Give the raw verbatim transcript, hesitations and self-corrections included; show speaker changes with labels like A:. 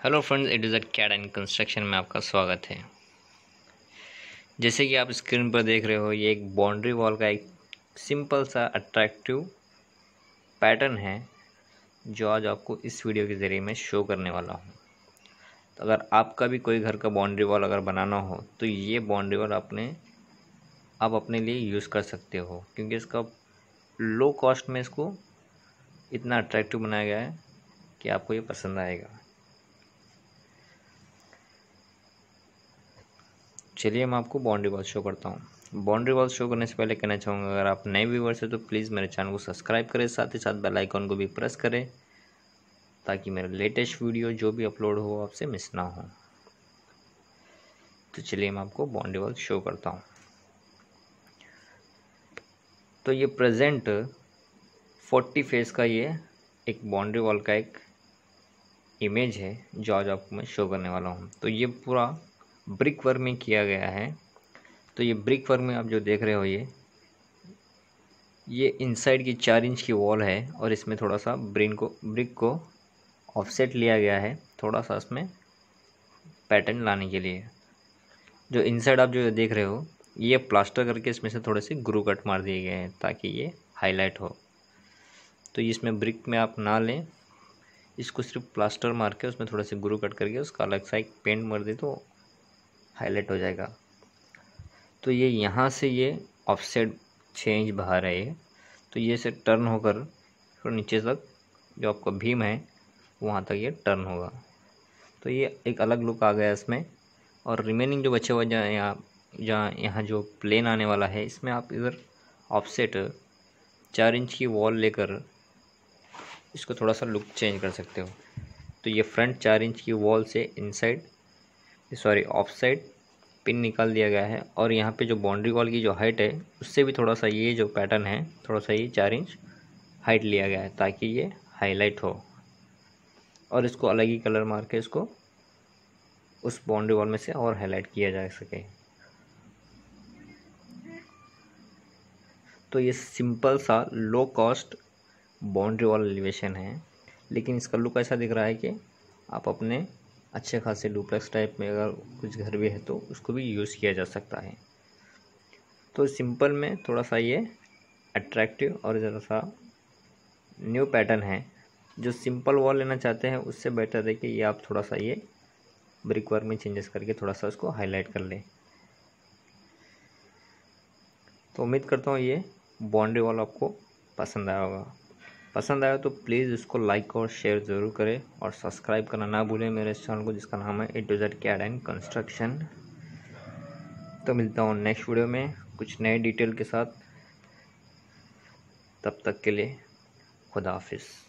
A: Hello friends, it is a CAD and construction में आपका स्वागत है। जैसे कि आप स्क्रीन पर देख रहे हो, ये एक बाउंड्री वॉल का एक सिंपल सा अट्रैक्टिव पैटर्न है जो आज आपको इस वीडियो के ज़रिए मैं शो करने वाला हूँ। तो अगर आपका भी कोई घर का बाउंड्री वॉल अगर बनाना हो तो ये बाउंड्री वॉल अपने आप अपने लिए यूज़ कर सकते हो, क्योंकि इसका लो कॉस्ट में इसको इतना अट्रैक्टिव बनाया गया है कि आपको ये पसंद आएगा। चलिए मैं आपको बाउंड्री वॉल शो करता हूँ। बाउंड्री वॉल शो करने से पहले कहना चाहूँगा, अगर आप नए व्यूवर्स हैं तो प्लीज़ मेरे चैनल को सब्सक्राइब करें, साथ ही साथ बेल आइकन को भी प्रेस करें ताकि मेरा लेटेस्ट वीडियो जो भी अपलोड हो आपसे मिस ना हो। तो चलिए मैं आपको बाउंड्री वॉल शो करता हूँ। तो ये प्रेजेंट फोर्टी फेस का ये एक बाउंड्री वॉल का एक इमेज है जो आज आपको मैं शो करने वाला हूँ। तो ये पूरा ब्रिक वर्क में किया गया है। तो ये ब्रिक वर्क में आप जो देख रहे हो ये ये इनसाइड की चार इंच की वॉल है और इसमें थोड़ा सा ब्रिन को ब्रिक को ऑफसेट लिया गया है, थोड़ा सा इसमें पैटर्न लाने के लिए। जो इनसाइड आप जो देख रहे हो ये प्लास्टर करके इसमें से थोड़े से ग्रू कट मार दिए गए हैं ताकि ये हाईलाइट हो। तो इसमें ब्रिक में आप ना लें, इसको सिर्फ प्लास्टर मार के उसमें थोड़े से ग्रू कट करके उसका अलग सा एक पेंट मार दे तो हाईलाइट हो जाएगा। तो ये यहाँ से ये ऑफसेट छः इंच बाहर है ये, तो ये से टर्न होकर फिर नीचे तक जो आपका भीम है वहाँ तक ये टर्न होगा। तो ये एक अलग लुक आ गया इसमें। और रिमेनिंग जो बचे हुए जहाँ यहाँ जहाँ यहाँ जो प्लेन आने वाला है इसमें आप इधर ऑफसेट चार इंच की वॉल लेकर इसको थोड़ा सा लुक चेंज कर सकते हो। तो ये फ्रंट चार इंच की वॉल से inside sorry off side pin निकाल दिया गया है और यहाँ पे जो बाउंड्री वॉल की जो हाइट है उससे भी थोड़ा सा ये जो पैटर्न है थोड़ा सा ये चार इंच हाइट लिया गया है ताकि ये हाईलाइट हो और इसको अलग ही कलर मार के इसको उस बाउंड्री वॉल में से और हाईलाइट किया जा सके। तो ये सिंपल सा low cost boundary wall elevation है, लेकिन इसका लुक ऐसा दिख रहा है कि आप अपने अच्छे खासे डुप्लेक्स टाइप में अगर कुछ घर भी है तो उसको भी यूज़ किया जा सकता है। तो सिंपल में थोड़ा सा ये अट्रैक्टिव और ज़रा सा न्यू पैटर्न है। जो सिंपल वॉल लेना चाहते हैं उससे बेटर है कि ये आप थोड़ा सा ये ब्रिक वर्क में चेंजेस करके थोड़ा सा उसको हाईलाइट कर लें। तो उम्मीद करता हूँ ये बाउंड्री वॉल आपको पसंद आया होगा। पसंद आया तो प्लीज़ इसको लाइक और शेयर ज़रूर करें और सब्सक्राइब करना ना भूलें मेरे इस चैनल को जिसका नाम है A to Z CAD and construction. तो मिलता हूँ नेक्स्ट वीडियो में कुछ नए डिटेल के साथ। तब तक के लिए खुदा हाफिज़।